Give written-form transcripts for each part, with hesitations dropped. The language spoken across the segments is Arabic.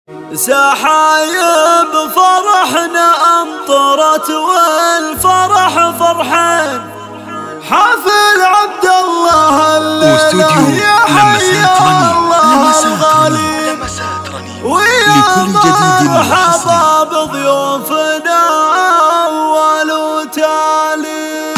سحايب فرحنا أمطرت والفرح فرحين، حفل عبد الله الليلة يا حي الله الغالي، ويا مرحبا بضيوفنا أول وتالي.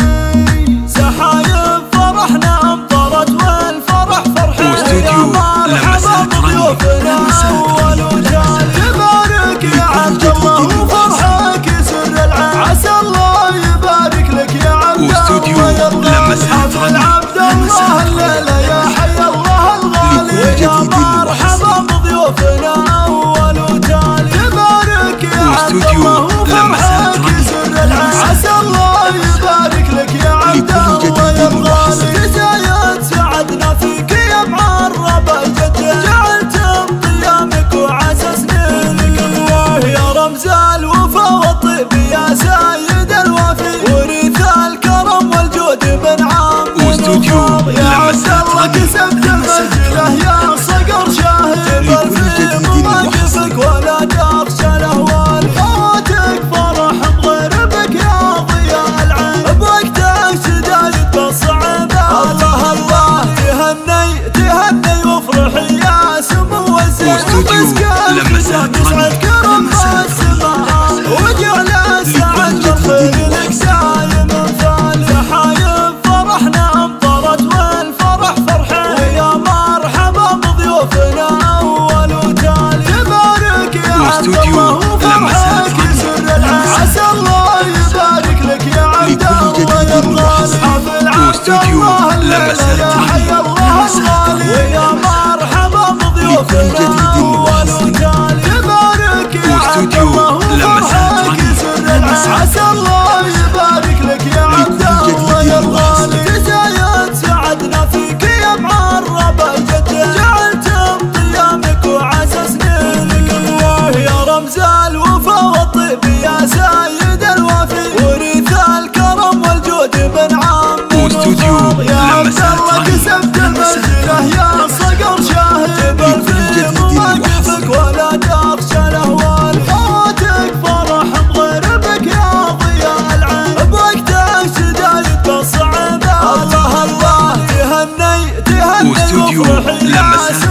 سحايب فرحنا أمطرت والفرح فرحين، يا مرحبا بضيوفنا أول وتالي. تبارك يا عبد الله وفرحك يسر العين، عسى الله يبارك لك يا عبد الله يرضى. حفل عبد الله الليلة يا حي الله الغالي، يا مرحبا بضيوفنا أول وتالي. تبارك يا عبد الله وفرحك يسر العين، عسى الله يبارك لك يا عبد الله يرضى. جزايا سعدنا فيك يا معرب الجد، جعلتم قيامك وعسى سنينك الله، يا رمز الوفا والطيب يا سيد الوفي، ورث الكرم والجود بن عام وفاض. يا عبد الله كسبت منزله يا صقر شاهد الفيض، وموقفك ولا تخشى الاهوال. فوتك فرح بغير بك يا ضياء العين، بوقتك شدايد بالصعب. الله الله تهني تهني وافرحي يا سمو الزين، مسكن يسعد كرم السماء، وجعل السعد بالخير لك سايم انفال. سحايب فرحنا امطرت والفرح فرحين، ويا مرحبا بضيوفنا اول وتالي. تبارك يا عبد الله وفرحك يسر العين، عسى الله يبارك لك يا عبد الله يرضى. حفل عبد الله الليلة يا حي الله الغالي، ويا مرحبا بضيوفنا اول وتالي. تبارك يا عبد الله وفرحك يسر العين، عسى الله يبارك لك يا عبد الله يرضى. جزايا سعدنا فيك يا معرب الجد، جعلتم قيامك وعسى سنينك الله، يا رمز الوفا والطيب يا سيد الوفي، ورث الكرم والجود بن عام وفاض. يا عبد الله كسبت منزله يا صقر شاهد الفيض، وموقفك ولا تخشى الاهوال. فوتك فرح بغير بك يا ضياء العين، بوقتك شدايد بالصعب. الله الله تهني تهني وافرحي يا